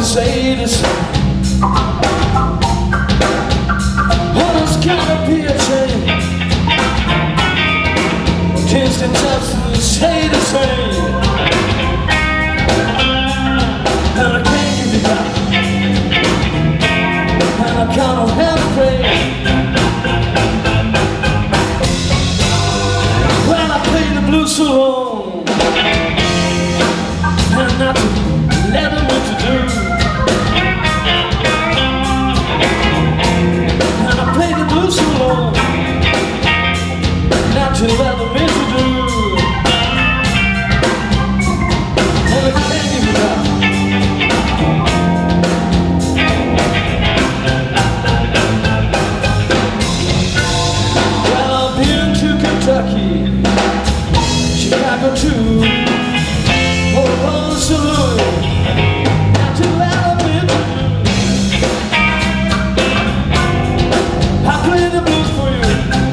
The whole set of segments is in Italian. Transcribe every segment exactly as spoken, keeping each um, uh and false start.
say the same. Oh, there's gotta be a change. Taste and touch and say the same. And I can't give you back. And I can't help pray. Well, I play the blues so long, and not to let them what to do. And I play the blues so long, not to let them what to do. And I can't give it up. Well, I've been to Kentucky, Chicago too, oh, Saint Louis, not to Alabama. I play the blues for you.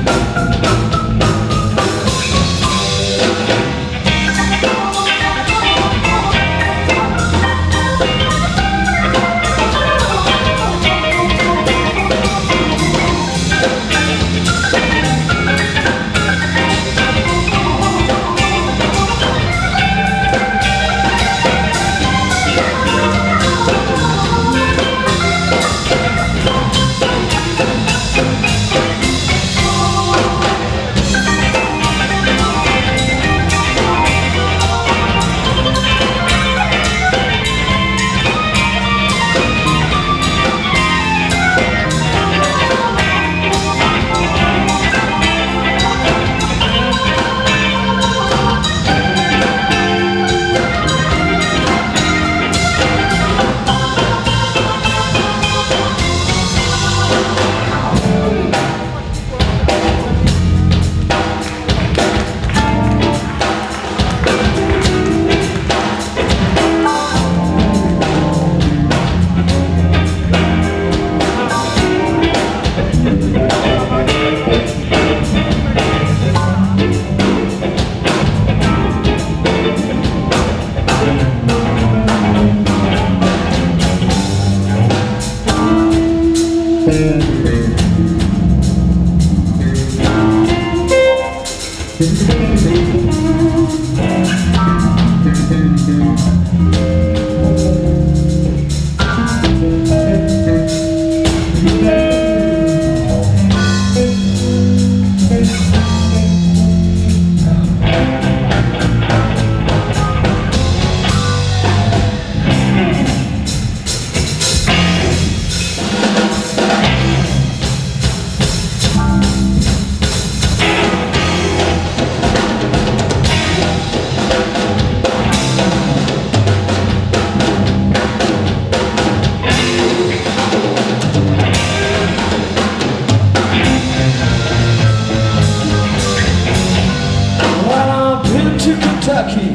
Kentucky,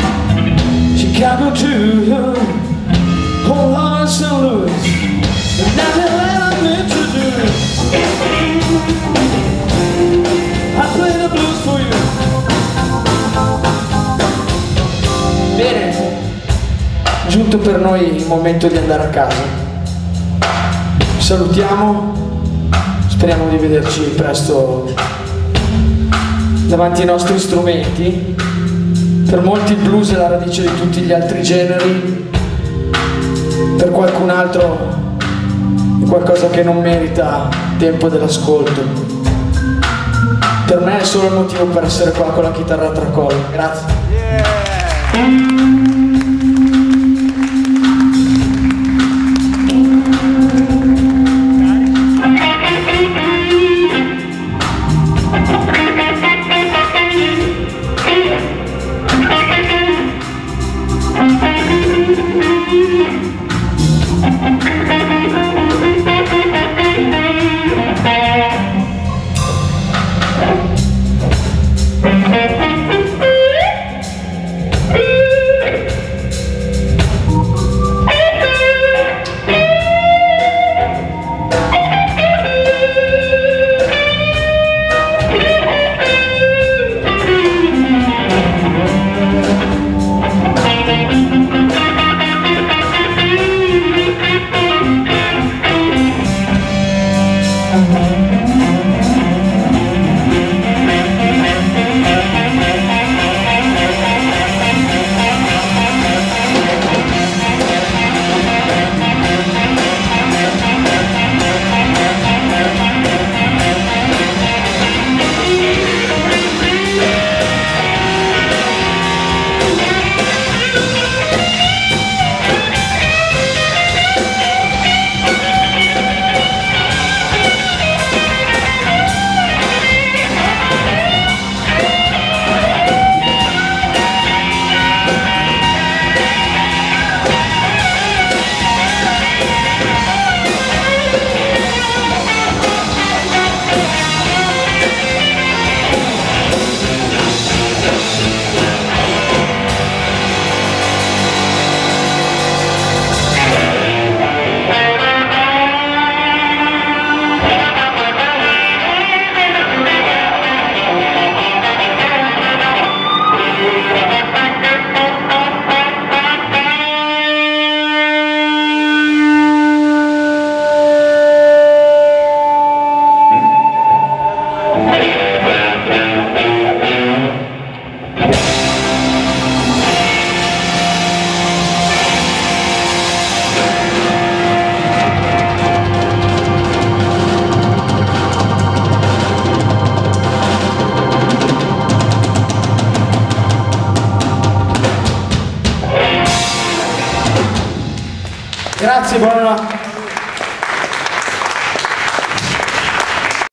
Chicago too, oh, Saint Louis, and nothing that I meant to do. I play the blues for you. Bene, giunto per noi il momento di andare a casa. Salutiamo, speriamo di vederci presto davanti ai nostri strumenti. Per molti il blues è la radice di tutti gli altri generi, per qualcun altro è qualcosa che non merita tempo dell'ascolto. Per me è solo il motivo per essere qua con la chitarra a tracolla. Grazie. Yeah. Thank you. Grazie, buonanotte.